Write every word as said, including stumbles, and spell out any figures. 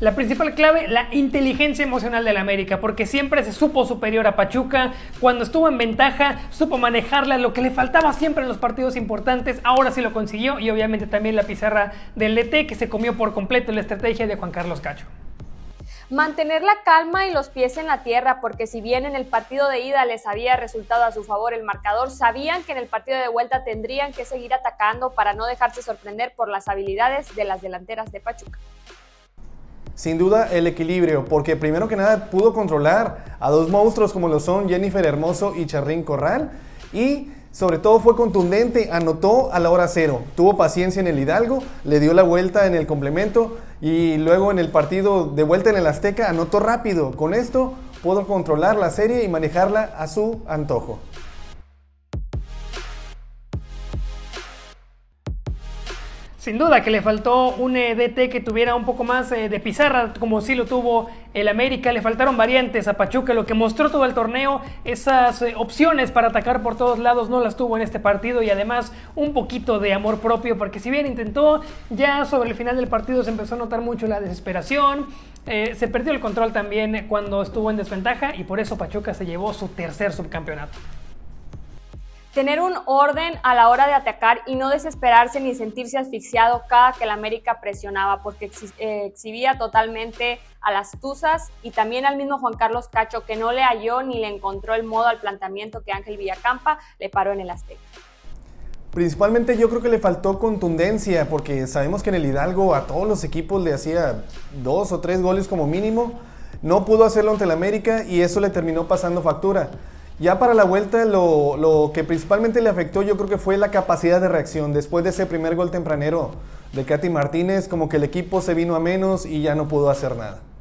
La principal clave, la inteligencia emocional del América, porque siempre se supo superior a Pachuca. Cuando estuvo en ventaja, supo manejarla, lo que le faltaba siempre en los partidos importantes. Ahora sí lo consiguió, y obviamente también la pizarra del D T, que se comió por completo la estrategia de Juan Carlos Cacho. Mantener la calma y los pies en la tierra, porque si bien en el partido de ida les había resultado a su favor el marcador, sabían que en el partido de vuelta tendrían que seguir atacando para no dejarse sorprender por las habilidades de las delanteras de Pachuca. Sin duda el equilibrio, porque primero que nada pudo controlar a dos monstruos como lo son Jennifer Hermoso y Charlín Corral, y sobre todo fue contundente, anotó a la hora cero, tuvo paciencia en el Hidalgo, le dio la vuelta en el complemento y luego en el partido de vuelta en el Azteca anotó rápido. Con esto pudo controlar la serie y manejarla a su antojo. Sin duda que le faltó un eh, D T que tuviera un poco más eh, de pizarra, como sí lo tuvo el América. Le faltaron variantes a Pachuca, lo que mostró todo el torneo. Esas eh, opciones para atacar por todos lados no las tuvo en este partido, y además un poquito de amor propio, porque si bien intentó, ya sobre el final del partido se empezó a notar mucho la desesperación. Eh, se perdió el control también cuando estuvo en desventaja, y por eso Pachuca se llevó su tercer subcampeonato. Tener un orden a la hora de atacar y no desesperarse ni sentirse asfixiado cada que el América presionaba, porque ex eh, exhibía totalmente a las tuzas, y también al mismo Juan Carlos Cacho, que no le halló ni le encontró el modo al planteamiento que Ángel Villacampa le paró en el Azteca. Principalmente yo creo que le faltó contundencia, porque sabemos que en el Hidalgo a todos los equipos le hacía dos o tres goles como mínimo. No pudo hacerlo ante el América y eso le terminó pasando factura. Ya para la vuelta lo, lo que principalmente le afectó yo creo que fue la capacidad de reacción. Después de ese primer gol tempranero de Katy Martínez, como que el equipo se vino a menos y ya no pudo hacer nada.